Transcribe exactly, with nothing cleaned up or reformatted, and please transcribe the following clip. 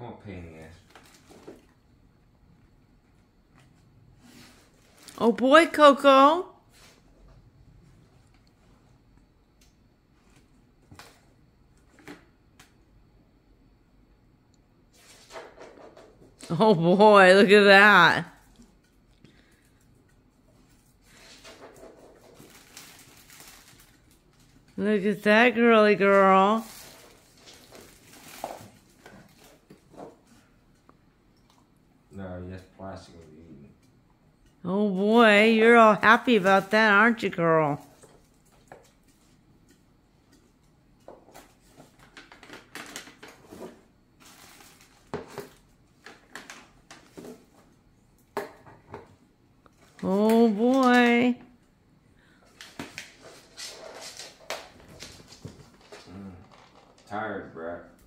Come on, pain in the ass. Oh boy, Coco. Oh boy, look at that. Look at that girly girl. No, that's plastic of eating. Oh boy, you're all happy about that, aren't you, girl? Oh boy. Mm. Tired, bruh.